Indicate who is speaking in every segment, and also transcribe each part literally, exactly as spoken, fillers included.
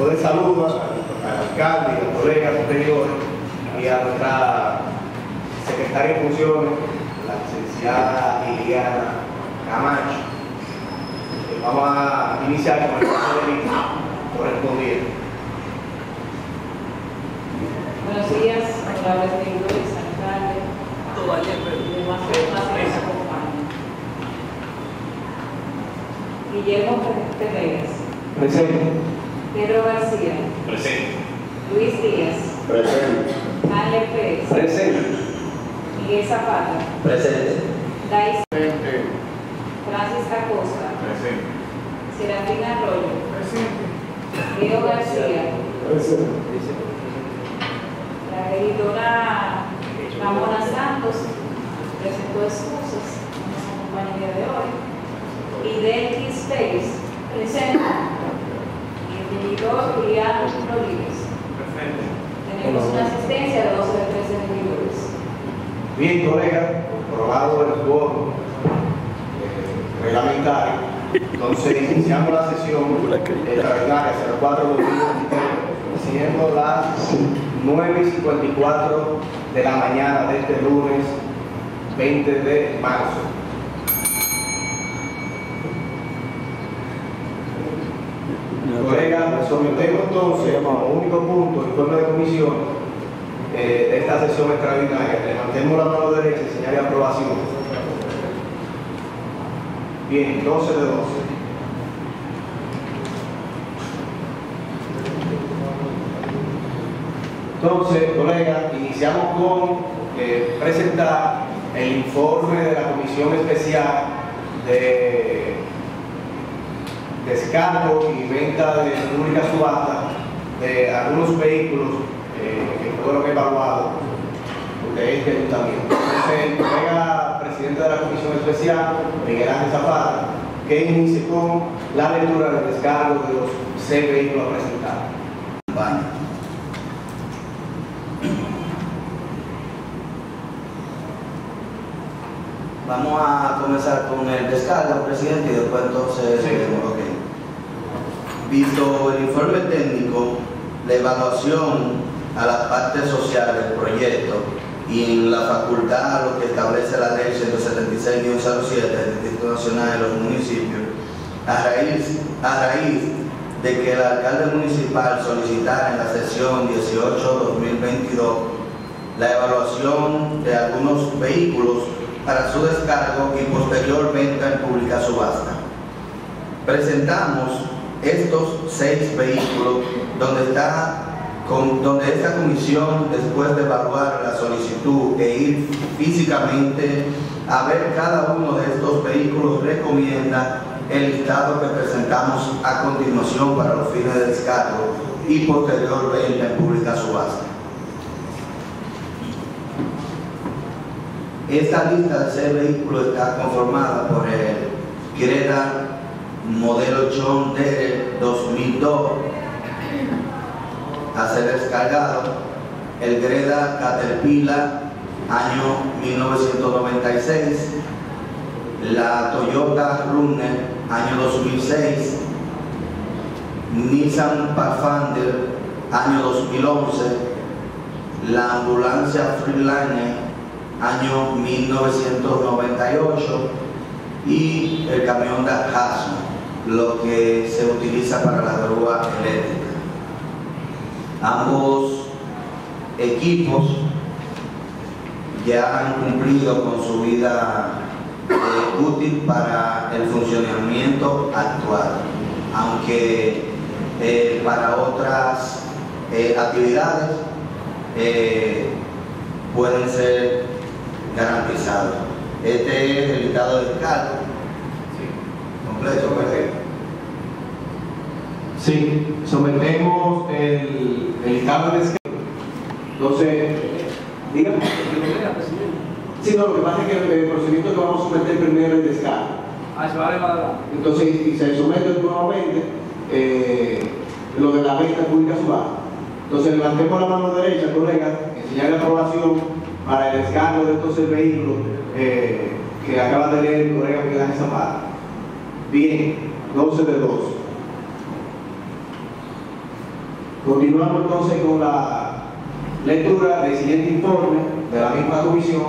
Speaker 1: Después de saludos al alcalde y al colega superior y a nuestra secretaria de funciones, la licenciada Liliana Camacho. Vamos a iniciar con el caso de lista correspondiente.
Speaker 2: Buenos días, honorables seguidores, alcalde, y demás personas que nos acompañan. Guillermo Teregas.
Speaker 1: Presente.
Speaker 2: Pedro García.
Speaker 3: Presente.
Speaker 2: Luis Díaz.
Speaker 4: Presente.
Speaker 2: Ale Pérez.
Speaker 1: Presente.
Speaker 2: Miguel Zapata.
Speaker 4: Presente.
Speaker 2: Dais.
Speaker 1: Presente.
Speaker 2: Francis Acosta.
Speaker 3: Presente.
Speaker 2: Serafina Arroyo.
Speaker 3: Presente.
Speaker 2: Leo García.
Speaker 1: Presente.
Speaker 2: La regidora Ramona Santos presentó excusas, no nos acompaña el día de hoy. Y Delkis Pérez, presente. Y el regidor Julián Rodríguez.
Speaker 3: Presente.
Speaker 2: Tenemos una asistencia de doce de trece regidores.
Speaker 1: Bien, colega, aprobado el quórum eh, reglamentario. Entonces, iniciamos la sesión extraordinaria cero cuatro dos mil veintitrés, siendo las nueve y cincuenta y cuatro de la mañana de este lunes veinte de marzo. Colega, nos sometemos entonces como único punto, informe de comisión eh, de esta sesión extraordinaria. Levantemos la mano derecha y señale aprobación. Bien, doce de doce. Entonces, colegas, iniciamos con eh, presentar el informe de la Comisión Especial de Descargo y Venta de Pública Subasta de algunos vehículos eh, que fueron evaluados de este ayuntamiento. Entonces, el colega presidente de la Comisión Especial, Miguel Ángel Zapata, que inicie con la lectura del descargo de los seis vehículos presentados.
Speaker 4: Vale. Vamos a comenzar con el descargo, presidente, y después entonces
Speaker 1: Sí.
Speaker 4: veremos, okay. Visto el informe técnico, la evaluación a las partes sociales del proyecto y en la facultad a lo que establece la ley ciento setenta y seis guion cero siete del Distrito Nacional de los Municipios, a raíz, a raíz de que el alcalde municipal solicitara en la sesión dieciocho dos mil veintidós la evaluación de algunos vehículos para su descargo y posterior venta en pública subasta. Presentamos estos seis vehículos donde está con, donde esta comisión, después de evaluar la solicitud e ir físicamente a ver cada uno de estos vehículos, recomienda el listado que presentamos a continuación para los fines de descargo y posterior venta en pública subasta. Esta lista de seis vehículos está conformada por el Creta modelo John Deere dos mil dos a ser descargado, el Greda Caterpillar año mil novecientos noventa y seis, la Toyota Runner año dos mil seis, Nissan Pathfinder año dos mil once, la ambulancia Freeliner año mil novecientos noventa y ocho y el camión Daihatsu, lo que se utiliza para la grúa eléctrica. Ambos equipos ya han cumplido con su vida eh, útil para el funcionamiento actual, aunque eh, para otras eh, actividades eh, pueden ser garantizados. Este es el listado de descargo. Sí. Completo, perfecto.
Speaker 1: Sí, sometemos el, el listado de descargo. Entonces, dígame. Sí, no, lo que pasa es que el procedimiento que vamos a someter primero es el descargo.
Speaker 3: Ah, se va a levantar.
Speaker 1: Entonces, y se somete nuevamente eh, lo de la venta pública subasta. Entonces, levantemos la mano derecha, colega, enseñar la aprobación para el descargo de estos seis vehículos eh, que acaba de leer el colega Miguel Ángel Zapata. Bien, doce de dos. Continuamos entonces con la lectura del siguiente informe de la misma comisión.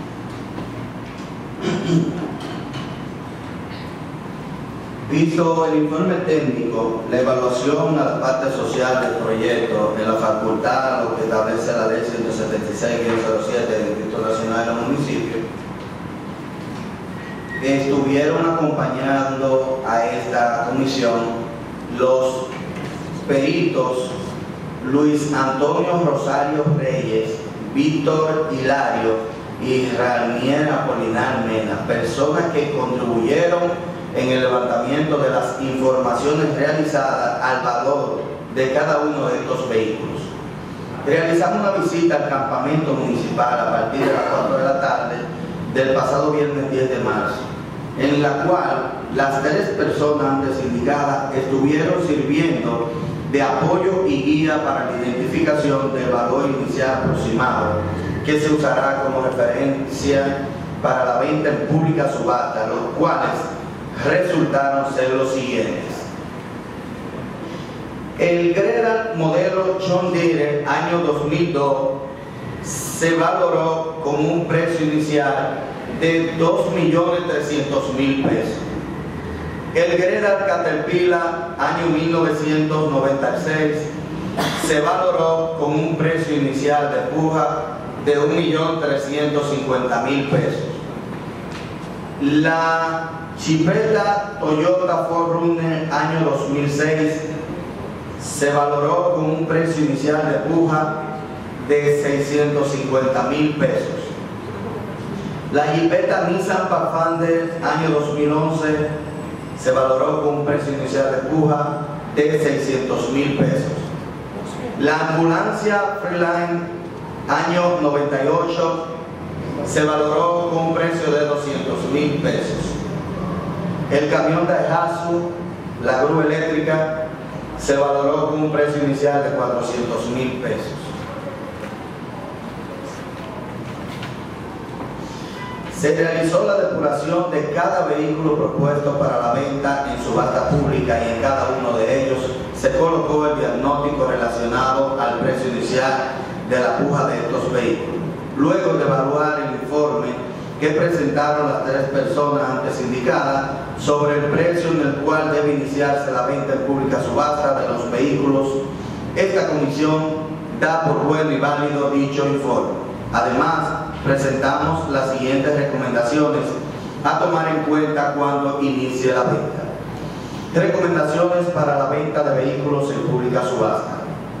Speaker 4: Visto el informe técnico, la evaluación a la parte social del proyecto en la facultad, lo que establece la ley ciento setenta y seis guion cero siete del Instituto Nacional de los Municipios, estuvieron acompañando a esta comisión los peritos Luis Antonio Rosario Reyes, Víctor Hilario y Ranier Apolinar Mena, personas que contribuyeron en el levantamiento de las informaciones realizadas al valor de cada uno de estos vehículos. Realizamos una visita al campamento municipal a partir de las cuatro de la tarde del pasado viernes diez de marzo, en la cual las tres personas antes indicadas estuvieron sirviendo de apoyo y guía para la identificación del valor inicial aproximado que se usará como referencia para la venta en pública subasta, los cuales resultaron ser los siguientes. El Greda modelo John Deere año dos mil dos se valoró con un precio inicial de dos millones trescientos mil pesos. El Greda Caterpillar año mil novecientos noventa y seis se valoró con un precio inicial de puja de un millón trescientos cincuenta mil pesos. La Chipeta Toyota cuatro Runner año dos mil seis se valoró con un precio inicial de puja de seiscientos cincuenta mil pesos. La Jeepeta Nissan Pathfinder año dos mil once se valoró con un precio inicial de puja de seiscientos mil pesos. La ambulancia Freeline año noventa y ocho se valoró con un precio de doscientos mil pesos. El camión Daihatsu, la grúa eléctrica, se valoró con un precio inicial de cuatrocientos mil pesos. Se realizó la depuración de cada vehículo propuesto para la venta en subasta pública y en cada uno de ellos se colocó el diagnóstico relacionado al precio inicial de la puja de estos vehículos. Luego de evaluar el informe que presentaron las tres personas antes indicadas sobre el precio en el cual debe iniciarse la venta en pública subasta de los vehículos, esta comisión da por bueno y válido dicho informe. Además, presentamos las siguientes recomendaciones a tomar en cuenta cuando inicie la venta. Recomendaciones para la venta de vehículos en pública subasta.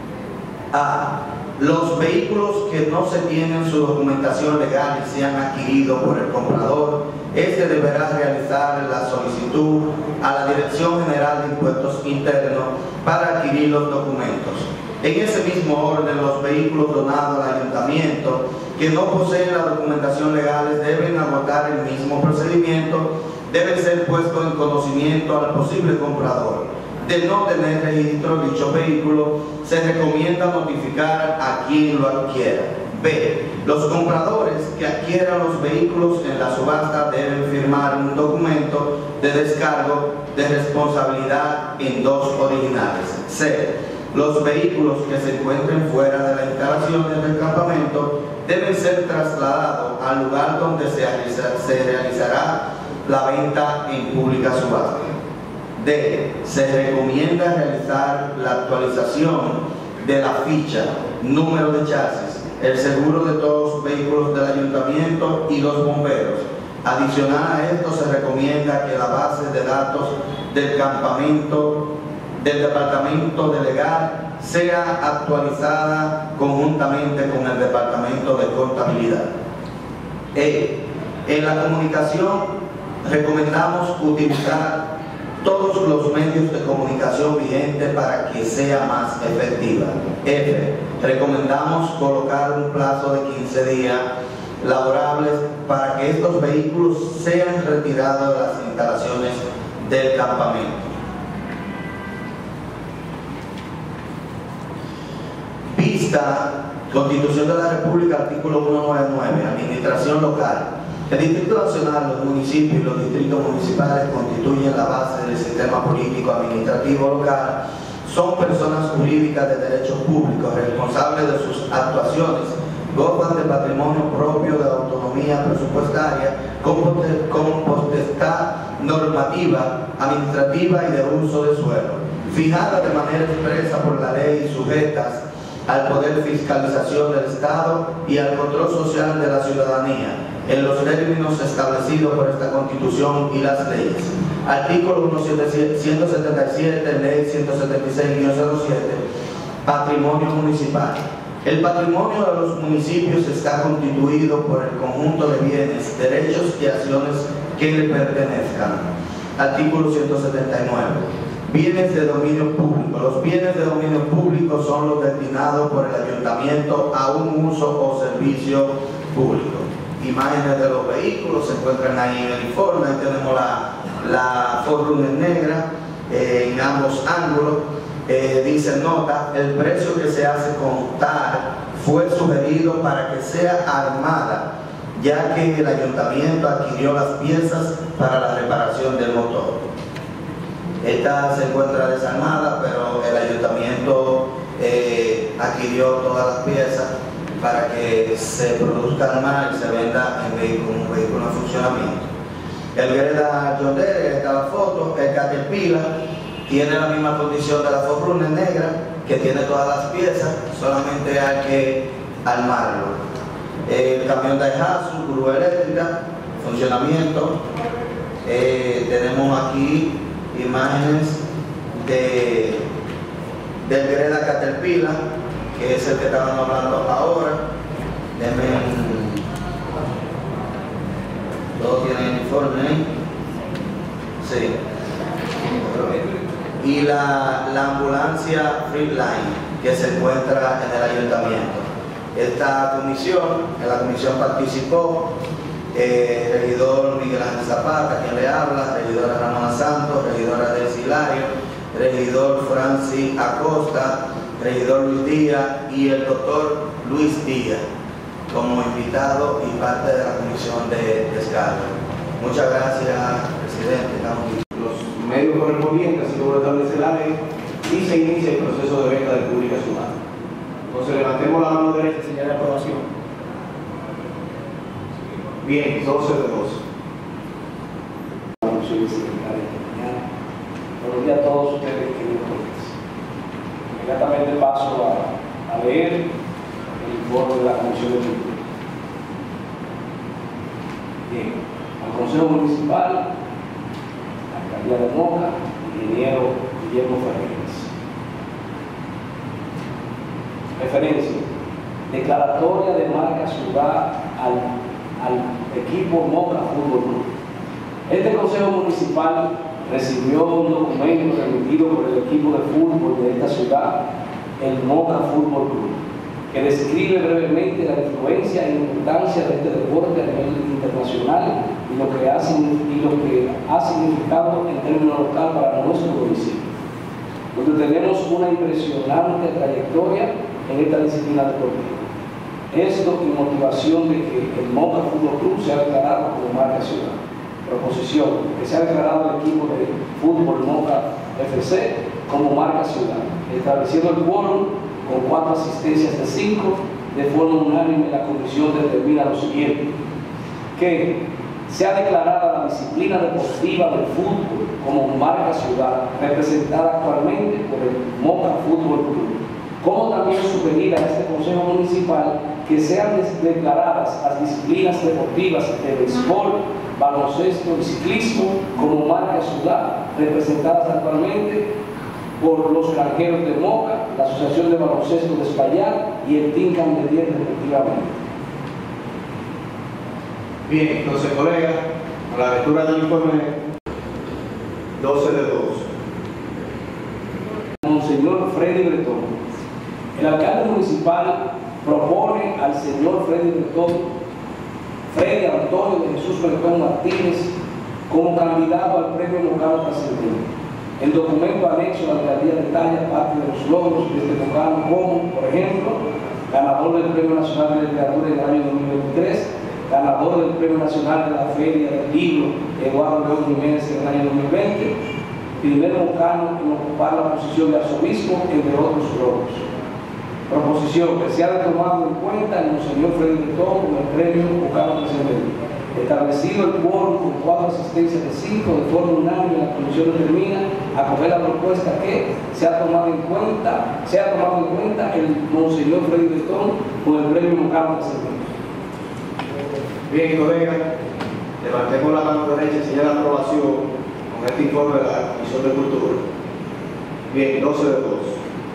Speaker 4: A. Los vehículos que no se tienen su documentación legal y sean adquiridos por el comprador, este deberá realizar la solicitud a la Dirección General de Impuestos Internos para adquirir los documentos. En ese mismo orden, los vehículos donados al ayuntamiento que no poseen la documentación legal deben agotar el mismo procedimiento, deben ser puestos en conocimiento al posible comprador. De no tener registro de dicho vehículo, se recomienda notificar a quien lo adquiera. B. Los compradores que adquieran los vehículos en la subasta deben firmar un documento de descargo de responsabilidad en dos originales. C. Los vehículos que se encuentren fuera de las instalaciones del campamento deben ser trasladados al lugar donde se, realiza, se realizará la venta en pública subasta. D. Se recomienda realizar la actualización de la ficha, número de chasis, el seguro de todos los vehículos del ayuntamiento y los bomberos. Adicional a esto, se recomienda que la base de datos del campamento del departamento de legal sea actualizada conjuntamente con el departamento de contabilidad. E. En la comunicación recomendamos utilizar todos los medios de comunicación vigentes para que sea más efectiva. F. Recomendamos colocar un plazo de quince días laborables para que estos vehículos sean retirados de las instalaciones del campamento. Vista Constitución de la República, artículo ciento noventa y nueve, Administración Local. El Distrito Nacional, los municipios y los distritos municipales constituyen la base del sistema político administrativo local, son personas jurídicas de derechos públicos, responsables de sus actuaciones, gozan de patrimonio propio, de autonomía presupuestaria, con potestad normativa, administrativa y de uso de suelo, fijada de manera expresa por la ley y sujetas al poder fiscalización del Estado y al control social de la ciudadanía, en los términos establecidos por esta Constitución y las leyes. Artículo ciento setenta y siete, Ley ciento setenta y seis guion cero siete, Patrimonio Municipal. El patrimonio de los municipios está constituido por el conjunto de bienes, derechos y acciones que le pertenezcan. Artículo ciento setenta y nueve. Bienes de dominio público. Los bienes de dominio público son los destinados por el ayuntamiento a un uso o servicio público. Imágenes de los vehículos se encuentran ahí en el informe. Ahí tenemos la, la Ford Runner negra eh, en ambos ángulos. Eh, dice nota, el precio que se hace contar fue sugerido para que sea armada, ya que el ayuntamiento adquirió las piezas para la reparación del motor. Esta se encuentra desarmada, pero el ayuntamiento eh, adquirió todas las piezas para que se produzca armada y se venda en vehículo, un vehículo en funcionamiento. El Greda John Deere, está la foto, el Caterpillar tiene la misma condición de la Ford Runner negra, que tiene todas las piezas, solamente hay que armarlo. El camión Daihatsu, grúa eléctrica, funcionamiento. Eh, tenemos aquí imágenes de, del Greda Caterpillar, que es el que estaban hablando ahora. Denme un, todos tienen informe ahí. Sí. Y la, la ambulancia Freeline, que se encuentra en el ayuntamiento. Esta comisión, en la comisión participó eh, el regidor Miguel Ángel Zapata, quien le habla, regidora Ramona Santos, regidora Delcy Hilario, regidor Francis Acosta, regidor Luis Díaz y el doctor Luis Díaz como invitado y parte de la comisión de descarga. Muchas gracias, presidente. Estamos
Speaker 1: los medios correspondientes, así como lo establece la ley, y se inicia el proceso de venta de pública subasta. Entonces levantemos la mano derecha y señal de aprobación. Bien, doce de doce.
Speaker 5: Buenos días a todos ustedes, queridos colegas. Inmediatamente paso a, a leer el informe de la Comisión de Cultura. Bien, al Consejo Municipal, Alcaldía de Moca, ingeniero Guillermo Fernández. Referencia: declaratoria de marca ciudad al, al equipo Moca Fútbol Club. Este Consejo Municipal recibió un documento remitido por el equipo de fútbol de esta ciudad, el Moca Fútbol Club, que describe brevemente la influencia e importancia de este deporte a nivel internacional y lo que ha, y lo que ha significado en términos local para nuestro municipio, donde tenemos una impresionante trayectoria en esta disciplina deportiva. Esto y motivación de que el Moca Fútbol Club sea declarado como marca ciudad. Proposición: que sea declarado el equipo de fútbol Moca F C como marca ciudad, estableciendo el quórum con cuatro asistencias de cinco, de forma unánime la comisión determina lo siguiente: que sea declarada la disciplina deportiva del fútbol como marca ciudad, representada actualmente por el Moca Fútbol Club, como también sugerir a este Consejo Municipal que sean declaradas las disciplinas deportivas de béisbol, baloncesto y ciclismo como marca ciudad, representadas actualmente por los Granjeros de Moca, la Asociación de Baloncesto de Espaillat y el Team Candelier respectivamente.
Speaker 1: Bien, entonces, colegas, a la lectura del informe, doce de dos.
Speaker 5: Monseñor Freddy Bretón. El alcalde municipal propone al señor Freddy Bretón, Freddy Antonio de Jesús Bretón Martínez, como candidato al premio local trascendente. El documento anexo a la alcaldía detalla parte de los logros de este local, como, por ejemplo, ganador del Premio Nacional de Literatura en el año dos mil veintitrés, ganador del Premio Nacional de la Feria del Libro Eduardo León Jiménez en el año dos mil veinte, primer mocano en ocupar la posición de arzobispo, entre otros logros. Proposición que se ha tomado en cuenta el Monseñor Freddy Beltrán con el premio mocano presidente. Establecido el quórum con cuatro asistencias de cinco, de forma unánime la comisión determina acoger la propuesta que se ha tomado en cuenta, se ha tomado en cuenta el Monseñor Freddy Beltrán con el premio mocano presidente.
Speaker 1: Bien, colegas, levantemos la mano derecha y señala la aprobación con este informe de la Comisión de Cultura. Bien, doce de dos.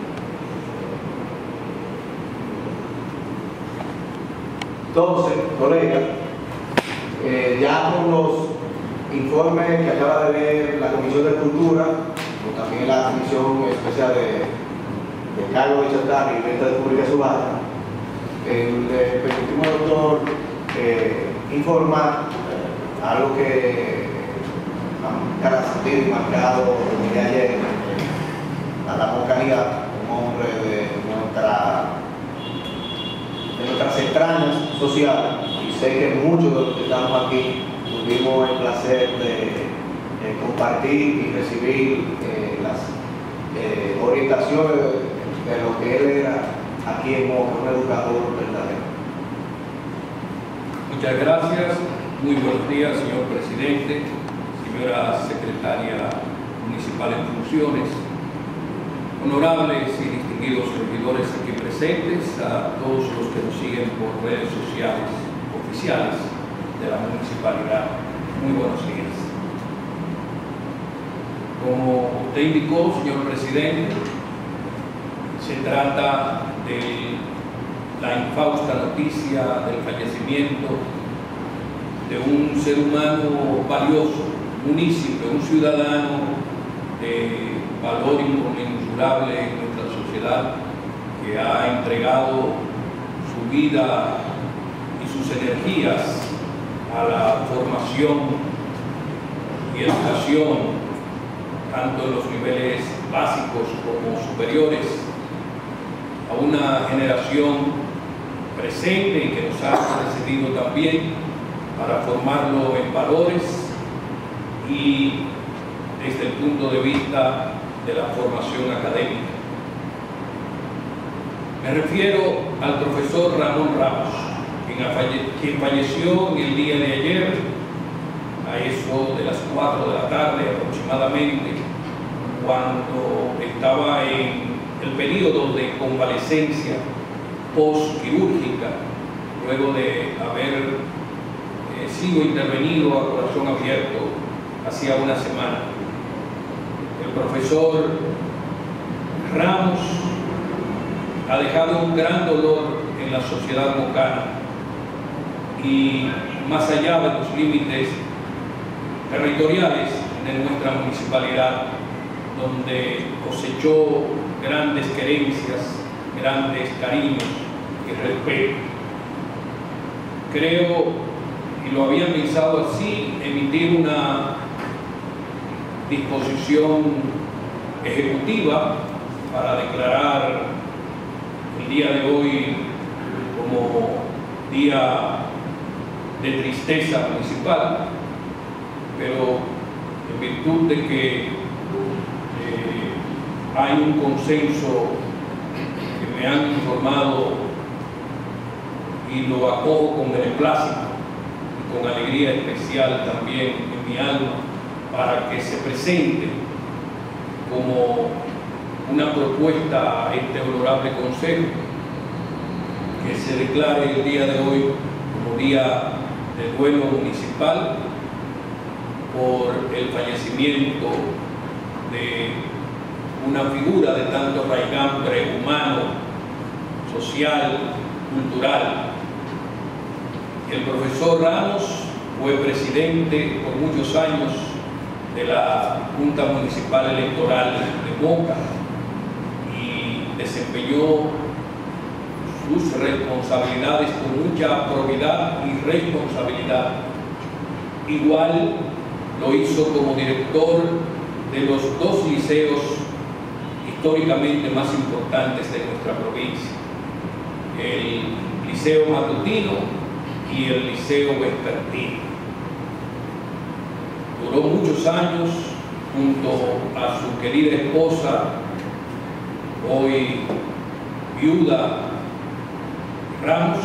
Speaker 1: Entonces, colegas, eh, ya con los informes que acaba de ver la Comisión de Cultura, como también la Comisión Especial de, de Cargo de Chatarra y Venta de Pública Subasta, eh, le permitimos al doctor eh, informar algo que ha sentido y marcado el día de ayer a la localidad, un hombre de nuestra de nuestras entrañas sociales, y sé que muchos de los que estamos aquí tuvimos el placer de, de compartir y recibir eh, las eh, orientaciones de, de lo que él era aquí en Moca, un educador verdadero.
Speaker 6: Muchas gracias, muy buenos días, señor presidente, señora secretaria municipal en funciones, honorables y distinguidos servidores aquí presentes, a todos los que nos siguen por redes sociales oficiales de la municipalidad. Muy buenos días. Como usted indicó, señor presidente, se trata de la infausta noticia del fallecimiento de un ser humano valioso, municipio, un ciudadano de valor inconmensurable en nuestra sociedad, que ha entregado su vida y sus energías a la formación y educación, tanto en los niveles básicos como superiores, a una generación presente y que nos ha precedido también para formarlo en valores y desde el punto de vista de la formación académica. Me refiero al profesor Ramón Ramos, quien, falle quien falleció en el día de ayer, a eso de las cuatro de la tarde aproximadamente, cuando estaba en el periodo de convalecencia postquirúrgica, luego de haber eh, sido intervenido a corazón abierto hacía una semana. El profesor Ramos ha dejado un gran dolor en la sociedad mocana y más allá de los límites territoriales de nuestra municipalidad, donde cosechó grandes querencias, grandes cariños y respeto. Creo, y lo había pensado así, emitir una disposición ejecutiva para declarar el día de hoy como día de tristeza municipal, pero en virtud de que eh, hay un consenso que me han informado y lo acojo con beneplácito y con alegría especial también en mi alma, para que se presente como una propuesta a este honorable consejo, que se declare el día de hoy como día del duelo municipal por el fallecimiento de una figura de tanto raigambre humano, social, cultural. El profesor Ramos fue presidente por muchos años de la Junta Municipal Electoral de Moca y desempeñó sus responsabilidades con mucha probidad y responsabilidad. Igual lo hizo como director de los dos liceos históricamente más importantes de nuestra provincia, el Liceo Matutino y el Liceo Vespertino. Duró muchos años junto a su querida esposa, hoy viuda Ramos,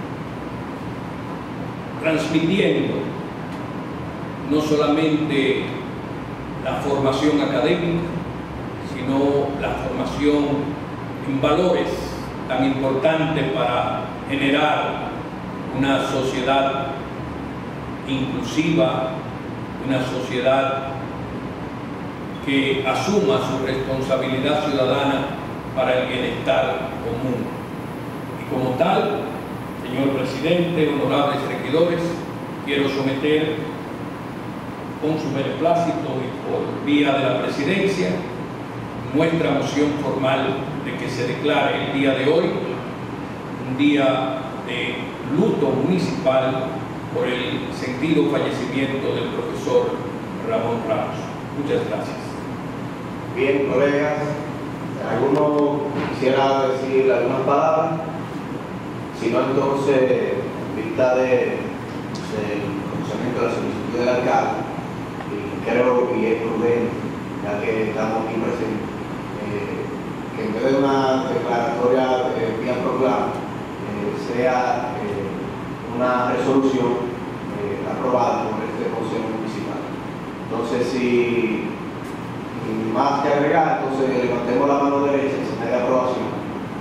Speaker 6: transmitiendo no solamente la formación académica, sino la formación en valores tan importantes para generar una sociedad inclusiva, una sociedad que asuma su responsabilidad ciudadana para el bienestar común. Y como tal, señor presidente, honorables regidores, quiero someter con su beneplácito y por vía de la presidencia nuestra moción formal de que se declare el día de hoy un día de luto municipal por el sentido fallecimiento del profesor Ramón Ramos. Muchas gracias.
Speaker 1: Bien, colegas, ¿alguno quisiera decir algunas palabras? Si no, entonces, vista de, del procesamiento de la solicitud del alcalde, y creo que es prudente, ya que estamos aquí presentes, eh, que en vez de una declaratoria eh, vía proclama, eh, sea eh, una resolución eh, aprobada por este Consejo Municipal. Entonces, si sin más que agregar, entonces levantemos la mano derecha y se me dé aprobación.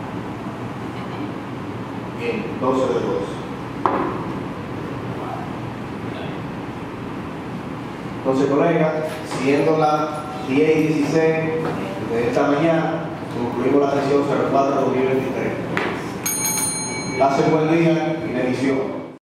Speaker 1: Bien, doce de dos. Entonces, colegas, siendo las diez y dieciséis de esta mañana, concluimos la sesión cero cuatro de dos mil veintitrés. Pasen buen día y bendición.